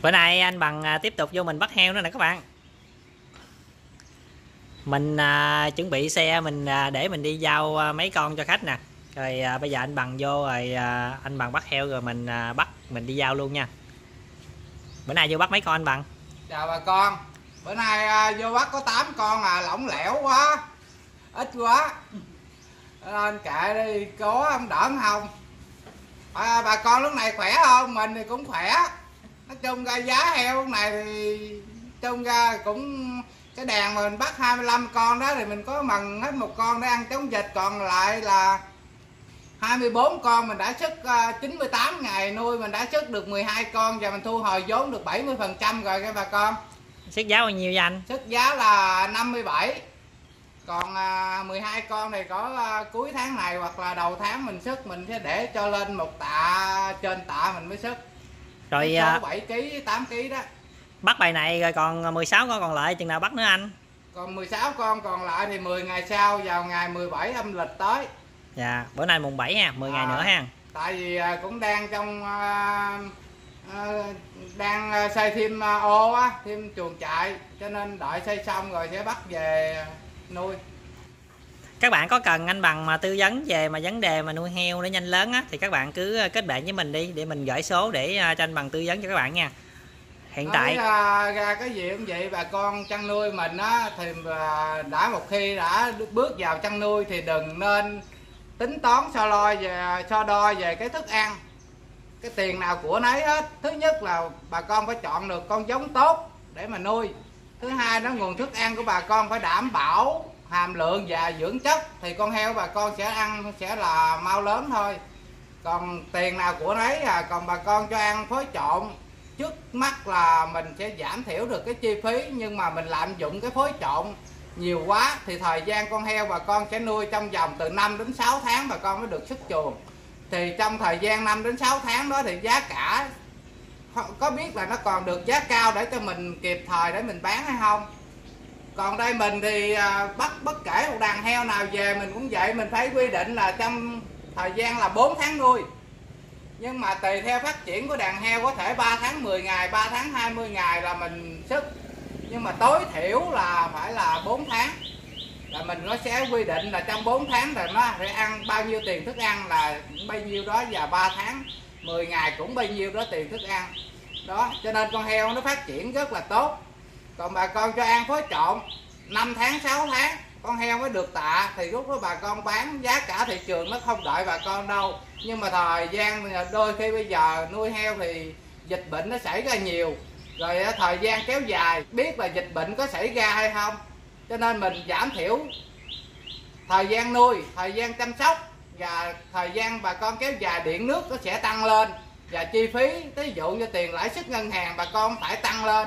Bữa nay anh Bằng tiếp tục vô mình bắt heo nữa nè các bạn. Mình chuẩn bị xe mình để mình đi giao mấy con cho khách nè. Rồi bây giờ anh Bằng vô rồi anh Bằng bắt heo rồi mình bắt mình đi giao luôn nha. Bữa nay vô bắt mấy con anh Bằng? Chào bà con. Bữa nay vô bắt có 8 con lỏng lẻo quá, ít quá nên kệ đi, có ông đỡ không? Bà con lúc này khỏe không? Mình thì cũng khỏe. Nói chung ra giá heo lúc này thì chung ra cũng cái đàn mà mình bắt 25 con đó thì mình có mần hết một con để ăn chống dịch, còn lại là 24 con mình đã sức 98 ngày nuôi mình đã sức được 12 con và mình thu hồi vốn được 70% rồi các bà con. Sức giá bao nhiêu vậy anh? Sức giá là 57. Còn 12 con này có cuối tháng này hoặc là đầu tháng mình sức, mình sẽ để cho lên một tạ, trên tạ mình mới sức. Rồi số 7 kg 8 kg đó. Bắt bài này rồi còn 16 con còn lại chừng nào bắt nữa anh? Còn 16 con còn lại thì 10 ngày sau vào ngày 17 âm lịch tới. Dạ, bữa nay mùng 7 ha, 10 ngày nữa ha. Tại vì cũng đang trong đang xây thêm ô á, thêm chuồng trại, cho nên đợi xây xong rồi sẽ bắt về nuôi. Các bạn có cần anh Bằng mà tư vấn về mà vấn đề mà nuôi heo để nhanh lớn á thì các bạn cứ kết bạn với mình đi để mình gửi số để cho anh Bằng tư vấn cho các bạn nha. Hiện tại ra cái gì cũng vậy, bà con chăn nuôi mình á thì đã một khi đã bước vào chăn nuôi thì đừng nên tính toán so đo về cái thức ăn, cái tiền nào của nấy hết. Thứ nhất là bà con phải chọn được con giống tốt để mà nuôi. Thứ hai đó, nguồn thức ăn của bà con phải đảm bảo hàm lượng và dưỡng chất thì con heo bà con sẽ ăn sẽ là mau lớn thôi. Còn tiền nào của nấy còn bà con cho ăn phối trộn, trước mắt là mình sẽ giảm thiểu được cái chi phí, nhưng mà mình lạm dụng cái phối trộn nhiều quá thì thời gian con heo bà con sẽ nuôi trong vòng từ 5 đến 6 tháng bà con mới được xuất chuồng. Thì trong thời gian 5 đến 6 tháng đó thì giá cả có biết là nó còn được giá cao để cho mình kịp thời để mình bán hay không. Còn đây mình thì bắt bất kể một đàn heo nào về mình cũng vậy, mình phải quy định là trong thời gian là 4 tháng nuôi. Nhưng mà tùy theo phát triển của đàn heo, có thể 3 tháng 10 ngày, 3 tháng 20 ngày là mình sức. Nhưng mà tối thiểu là phải là 4 tháng. Là mình nó sẽ quy định là trong 4 tháng là nó sẽ ăn bao nhiêu tiền thức ăn là bao nhiêu đó, và 3 tháng 10 ngày cũng bao nhiêu đó tiền thức ăn. Đó, cho nên con heo nó phát triển rất là tốt. Còn bà con cho ăn phối trộn 5 tháng 6 tháng con heo mới được tạ thì lúc đó bà con bán giá cả thị trường nó không đợi bà con đâu. Nhưng mà thời gian đôi khi bây giờ nuôi heo thì dịch bệnh nó xảy ra nhiều, rồi thời gian kéo dài, biết là dịch bệnh có xảy ra hay không, cho nên mình giảm thiểu thời gian nuôi, thời gian chăm sóc, và thời gian bà con kéo dài điện nước nó sẽ tăng lên, và chi phí ví dụ như tiền lãi suất ngân hàng bà con phải tăng lên,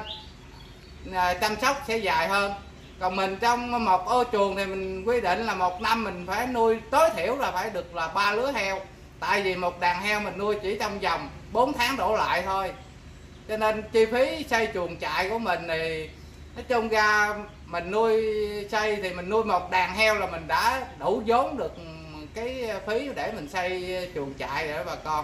chăm sóc sẽ dài hơn. Còn mình trong một ô chuồng thì mình quy định là một năm mình phải nuôi tối thiểu là phải được là 3 lứa heo. Tại vì một đàn heo mình nuôi chỉ trong vòng 4 tháng đổ lại thôi. Cho nên chi phí xây chuồng trại của mình thì nói chung ra mình nuôi xây thì mình nuôi một đàn heo là mình đã đủ vốn được cái phí để mình xây chuồng trại để bà con.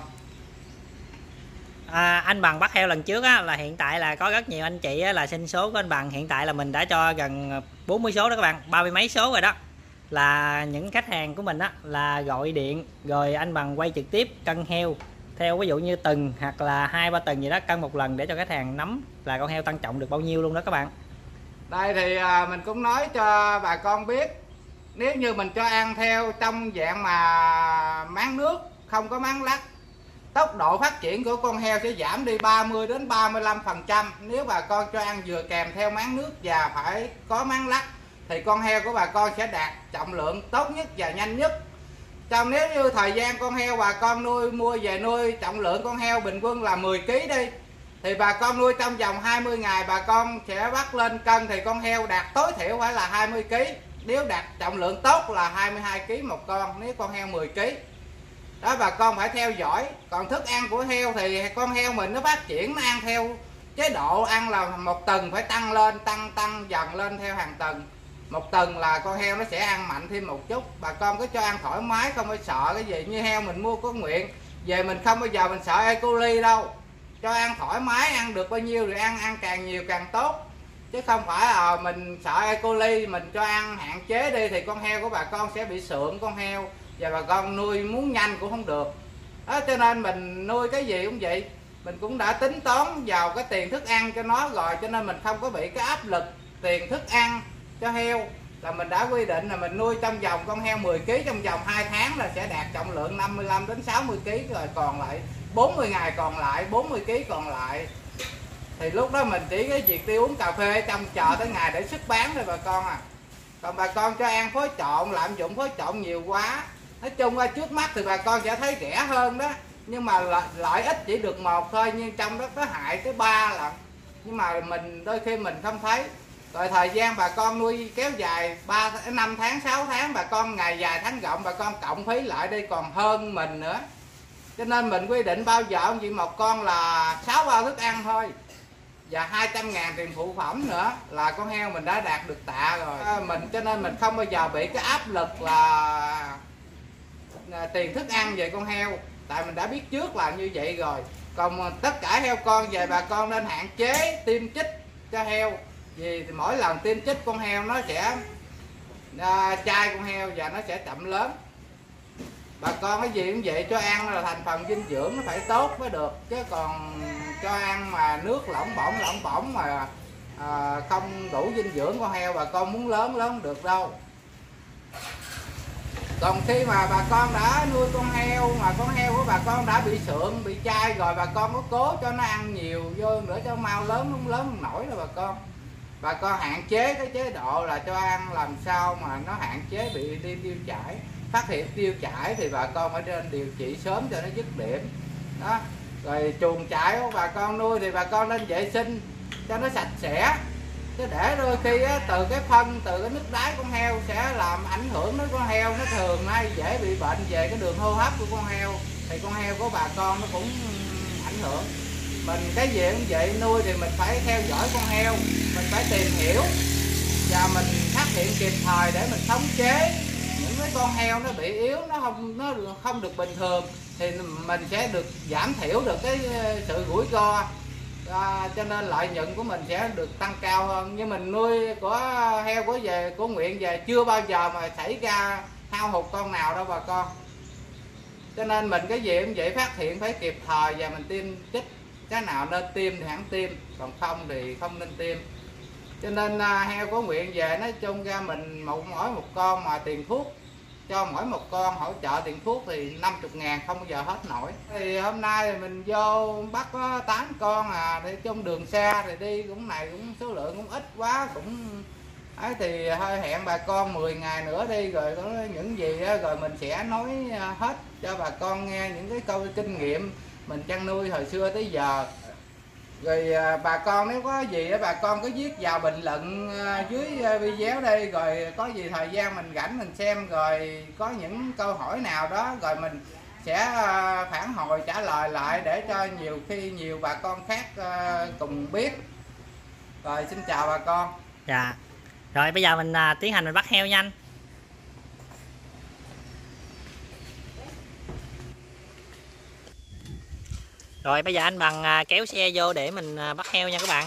anh Bằng bắt heo lần trước á, là hiện tại là có rất nhiều anh chị á, là xin số của anh Bằng. Hiện tại là mình đã cho gần 40 số đó các bạn, 30 mấy số rồi đó. Là những khách hàng của mình á là gọi điện rồi anh Bằng quay trực tiếp cân heo theo ví dụ như tuần hoặc là 2-3 tuần gì đó, cân một lần để cho khách hàng nắm là con heo tăng trọng được bao nhiêu luôn đó các bạn. Đây thì mình cũng nói cho bà con biết, nếu như mình cho ăn theo trong dạng mà máng nước không có máng lắc, tốc độ phát triển của con heo sẽ giảm đi 30 đến 35%. Nếu bà con cho ăn vừa kèm theo máng nước và phải có máng lắc thì con heo của bà con sẽ đạt trọng lượng tốt nhất và nhanh nhất. Trong nếu như thời gian con heo bà con mua về nuôi, trọng lượng con heo bình quân là 10 kg đi, thì bà con nuôi trong vòng 20 ngày bà con sẽ bắt lên cân thì con heo đạt tối thiểu phải là 20 kg. Nếu đạt trọng lượng tốt là 22 kg một con, nếu con heo 10 kg. Đó, bà con phải theo dõi. Còn thức ăn của heo thì con heo mình nó phát triển, nó ăn theo chế độ ăn là một tuần phải tăng lên, tăng dần lên theo hàng tuần. Một tuần là con heo nó sẽ ăn mạnh thêm một chút. Bà con cứ cho ăn thoải mái, không phải sợ cái gì. Như heo mình mua có nguyện về, mình không bao giờ mình sợ E. coli đâu. cho ăn thoải mái, ăn được bao nhiêu thì ăn càng nhiều càng tốt, chứ không phải mình sợ E. coli mình cho ăn hạn chế đi thì con heo của bà con sẽ bị sượng con heo, và bà con nuôi muốn nhanh cũng không được đó. Cho nên mình nuôi cái gì cũng vậy, mình cũng đã tính toán vào cái tiền thức ăn cho nó rồi, cho nên mình không có bị cái áp lực tiền thức ăn cho heo. Là mình đã quy định là mình nuôi trong vòng con heo 10 kg trong vòng 2 tháng là sẽ đạt trọng lượng 55 đến 60 kg, rồi còn lại 40 ngày còn lại 40 kg còn lại thì lúc đó mình chỉ cái việc đi uống cà phê trong chợ tới ngày để xuất bán thôi bà con à. Còn bà con cho ăn phối trộn, lạm dụng phối trộn nhiều quá, nói chung ra trước mắt thì bà con sẽ thấy rẻ hơn đó, nhưng mà lợi ích chỉ được một thôi, nhưng trong đó có hại tới 3 lần, nhưng mà mình đôi khi mình không thấy. Rồi thời gian bà con nuôi kéo dài 5 tháng 6 tháng, bà con ngày dài tháng rộng, bà con cộng phí lại đây còn hơn mình nữa. Cho nên mình quy định bao giờ ông chị một con là 6 bao thức ăn thôi, và 200.000 tiền phụ phẩm nữa là con heo mình đã đạt được tạ rồi. Cho nên mình không bao giờ bị cái áp lực là tiền thức ăn về con heo, tại mình đã biết trước là như vậy rồi. Còn tất cả heo con về bà con nên hạn chế tiêm chích cho heo, vì mỗi lần tiêm chích con heo nó sẽ chai con heo và nó sẽ chậm lớn. Bà con cái gì cũng vậy, cho ăn là thành phần dinh dưỡng nó phải tốt mới được, chứ còn cho ăn mà nước lỏng bỏng mà không đủ dinh dưỡng con heo bà con muốn lớn không được đâu. Còn khi mà bà con đã nuôi con heo mà con heo của bà con đã bị sượng, bị chai rồi, bà con có cố cho nó ăn nhiều vô nữa cho mau lớn không nổi đâu bà con hạn chế cái chế độ là cho ăn làm sao mà nó hạn chế bị đi tiêu chảy. Phát hiện tiêu chảy thì bà con phải nên điều trị sớm cho nó dứt điểm đó. Rồi chuồng trại của bà con nuôi thì bà con nên vệ sinh cho nó sạch sẽ, chứ để đôi khi từ cái phân, từ cái nước đái con heo sẽ làm ảnh hưởng đến con heo. Nó thường hay dễ bị bệnh về cái đường hô hấp của con heo, thì con heo của bà con nó cũng ảnh hưởng. Mình cái gì cũng vậy, nuôi thì mình phải theo dõi con heo, mình phải tìm hiểu và mình phát hiện kịp thời để mình khống chế những cái con heo nó bị yếu, nó không được bình thường, thì mình sẽ được giảm thiểu được cái sự rủi ro. Cho nên lợi nhuận của mình sẽ được tăng cao hơn. Nhưng mình nuôi của heo của Nguyện về chưa bao giờ mà xảy ra hao hụt con nào đâu bà con. Cho nên mình cái gì cũng vậy, phát hiện phải kịp thời và mình tiêm chích, cái nào nên tiêm thì hẳn tiêm, còn không thì không nên tiêm. Cho nên heo của Nguyện về nói chung ra mình mỗi một con mà tiền thuốc cho mỗi một con hỗ trợ tiền thuốc thì 50.000 không bao giờ hết nổi. Thì hôm nay thì mình vô bắt có 8 con để trong đường xa thì đi cũng số lượng cũng ít quá, cũng ấy thì hơi hẹn bà con 10 ngày nữa đi, rồi có những gì đó, rồi mình sẽ nói hết cho bà con nghe những cái câu kinh nghiệm mình chăn nuôi hồi xưa tới giờ. Rồi bà con nếu có gì đó bà con cứ viết vào bình luận dưới video đây, rồi có gì thời gian mình rảnh mình xem, rồi có những câu hỏi nào đó rồi mình sẽ phản hồi trả lời lại để cho nhiều bà con khác cùng biết. Rồi xin chào bà con. Dạ. Rồi bây giờ mình tiến hành mình bắt heo nha anh. Rồi bây giờ anh Bằng kéo xe vô để mình bắt heo nha các bạn.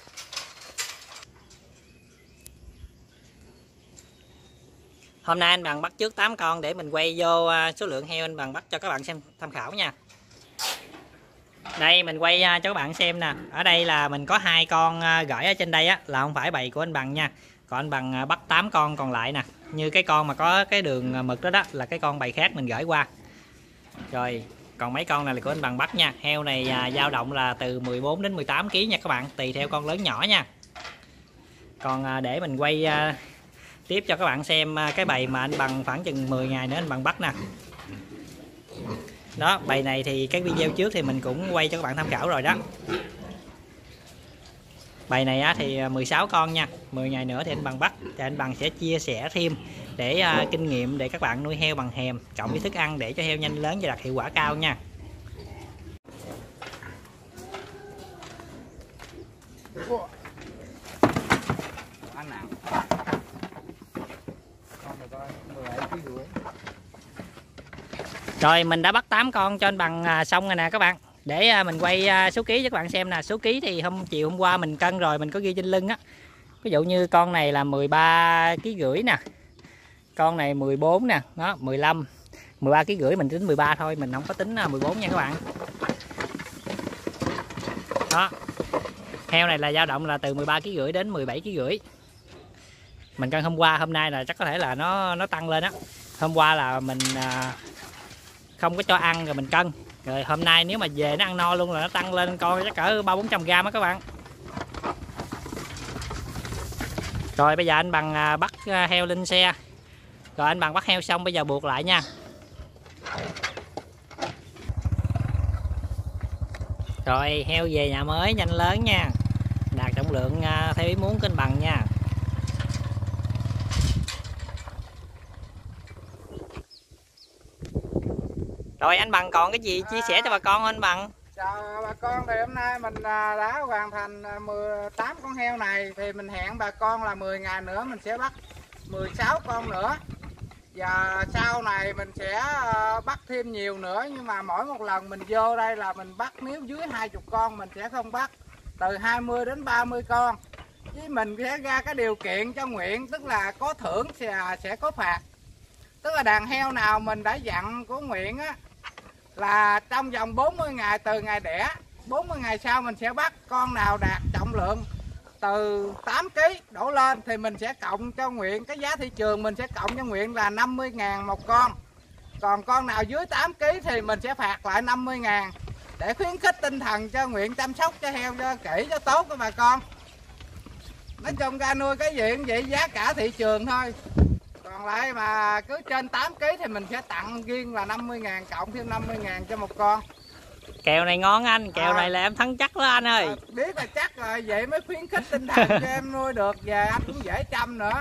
Hôm nay anh Bằng bắt trước 8 con để mình quay vô số lượng heo anh Bằng bắt cho các bạn xem tham khảo nha. Đây mình quay cho các bạn xem nè. Ở đây là mình có 2 con gửi ở trên đây á, là không phải bầy của anh Bằng nha. Còn anh Bằng bắt 8 con còn lại nè. Như cái con mà có cái đường mực đó là cái con bầy khác mình gửi qua. Rồi còn mấy con này là của anh Bằng bắt nha. Heo này dao động là từ 14 đến 18 kg nha các bạn, tùy theo con lớn nhỏ nha. Còn để mình quay tiếp cho các bạn xem cái bầy mà anh Bằng khoảng chừng 10 ngày nữa anh Bằng bắt nè. Đó, bầy này thì cái video trước thì mình cũng quay cho các bạn tham khảo rồi đó. Bầy này thì 16 con nha, 10 ngày nữa thì anh Bằng bắt, thì anh Bằng sẽ chia sẻ thêm để kinh nghiệm để các bạn nuôi heo bằng hèm cộng với thức ăn để cho heo nhanh lớn và đạt hiệu quả cao nha. Rồi mình đã bắt 8 con cho anh Bằng xong rồi nè các bạn. để mình quay số ký cho các bạn xem nè. Số ký thì chiều hôm qua mình cân rồi, mình có ghi trên lưng á. Ví dụ như con này là 13,5 kg nè, con này 14 nè, đó 15, 13,5 kg, mình tính 13 thôi, mình không có tính 14 nha các bạn. Đó, heo này là dao động là từ 13,5 kg đến 17,5 kg. Mình cân hôm qua, hôm nay là chắc có thể là nó tăng lên á. Hôm qua là mình không có cho ăn rồi mình cân, rồi hôm nay nếu mà về nó ăn no luôn là nó tăng lên con chắc cỡ 300-400 g á các bạn. Rồi bây giờ anh Bằng bắt heo lên xe, rồi anh Bằng bắt heo xong bây giờ buộc lại nha. Rồi heo về nhà mới nhanh lớn nha, đạt trọng lượng theo ý muốn của anh Bằng nha. Rồi anh Bằng còn cái gì chia sẻ cho bà con không anh Bằng? Chào bà con, thì hôm nay mình đã hoàn thành 18 con heo này, thì mình hẹn bà con là 10 ngày nữa mình sẽ bắt 16 con nữa. Và sau này mình sẽ bắt thêm nhiều nữa, nhưng mà mỗi một lần mình vô đây là mình bắt nếu dưới 20 con mình sẽ không bắt, từ 20 đến 30 con. Chứ mình sẽ ra cái điều kiện cho nguyện, tức là có thưởng sẽ có phạt. Tức là đàn heo nào mình đã dặn của nguyện á là trong vòng 40 ngày từ ngày đẻ, 40 ngày sau mình sẽ bắt con nào đạt trọng lượng từ 8 kg đổ lên thì mình sẽ cộng cho nguyện, cái giá thị trường mình sẽ cộng cho nguyện là 50.000 một con. Còn con nào dưới 8 kg thì mình sẽ phạt lại 50.000 để khuyến khích tinh thần cho nguyện chăm sóc cho heo cho kỹ cho tốt các bà con. Nói chung ra nuôi cái gì cũng vậy, giá cả thị trường thôi. Còn lại mà cứ trên 8 kg thì mình sẽ tặng riêng là 50.000 cộng thêm 50.000 cho một con. Kèo này ngon anh, kèo này là em thắng chắc đó anh ơi. Biết là chắc rồi, vậy mới khuyến khích tinh thần cho em nuôi được, về anh cũng dễ chăm nữa.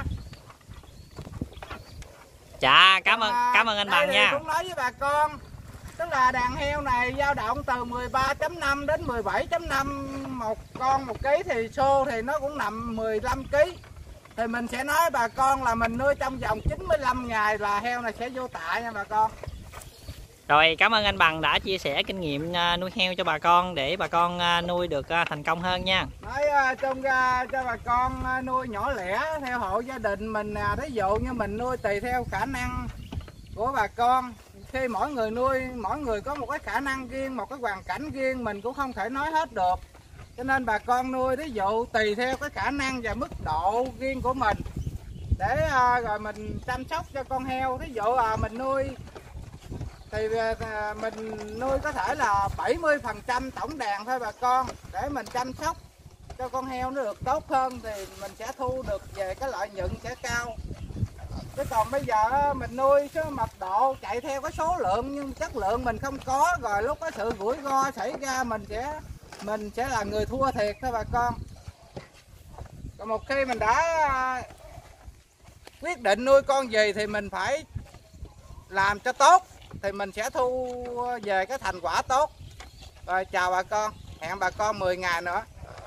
Dạ, cảm ơn anh Bằng nha. Cũng nói với bà con, tức là đàn heo này dao động từ 13,5 đến 17,5 một con một ký, thì xô thì nó cũng nằm 15 kg. Thì mình sẽ nói bà con là mình nuôi trong vòng 95 ngày là heo này sẽ vô tạ nha bà con. Rồi cảm ơn anh Bằng đã chia sẻ kinh nghiệm nuôi heo cho bà con để bà con nuôi được thành công hơn nha. Nói chung ra cho bà con nuôi nhỏ lẻ theo hộ gia đình mình, ví dụ như mình nuôi tùy theo khả năng của bà con. Khi mỗi người nuôi, mỗi người có một cái khả năng riêng, một cái hoàn cảnh riêng, mình cũng không thể nói hết được. Cho nên bà con nuôi ví dụ tùy theo cái khả năng và mức độ riêng của mình để rồi mình chăm sóc cho con heo. Ví dụ mình nuôi thì mình nuôi có thể là 70% tổng đàn thôi bà con, để mình chăm sóc cho con heo nó được tốt hơn thì mình sẽ thu được về cái lợi nhuận sẽ cao. Chứ còn bây giờ mình nuôi số mật độ chạy theo cái số lượng nhưng chất lượng mình không có, rồi lúc có sự rủi ro xảy ra mình sẽ là người thua thiệt thôi bà con. Còn một khi mình đã quyết định nuôi con gì thì mình phải làm cho tốt thì mình sẽ thu về cái thành quả tốt. Rồi chào bà con, hẹn bà con 10 ngày nữa.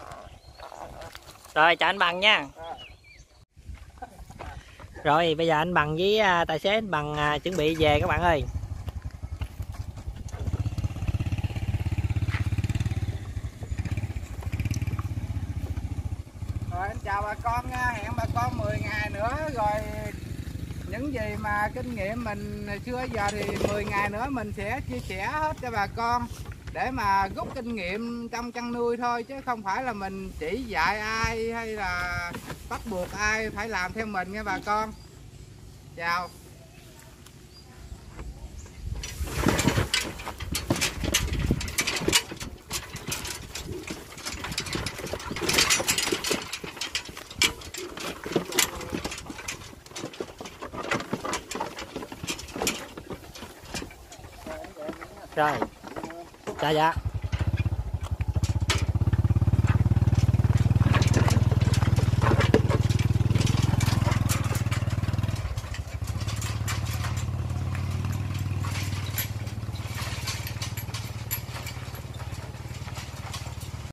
Rồi chào anh Bằng nha. Rồi bây giờ anh Bằng với tài xế anh Bằng chuẩn bị về các bạn ơi. Rồi anh chào bà con nha, hẹn bà con 10 ngày nữa. Rồi những gì mà kinh nghiệm mình xưa giờ thì 10 ngày nữa mình sẽ chia sẻ hết cho bà con để mà rút kinh nghiệm trong chăn nuôi thôi, chứ không phải là mình chỉ dạy ai hay là bắt buộc ai phải làm theo mình nha bà con. Chào. Rồi, dạ dạ.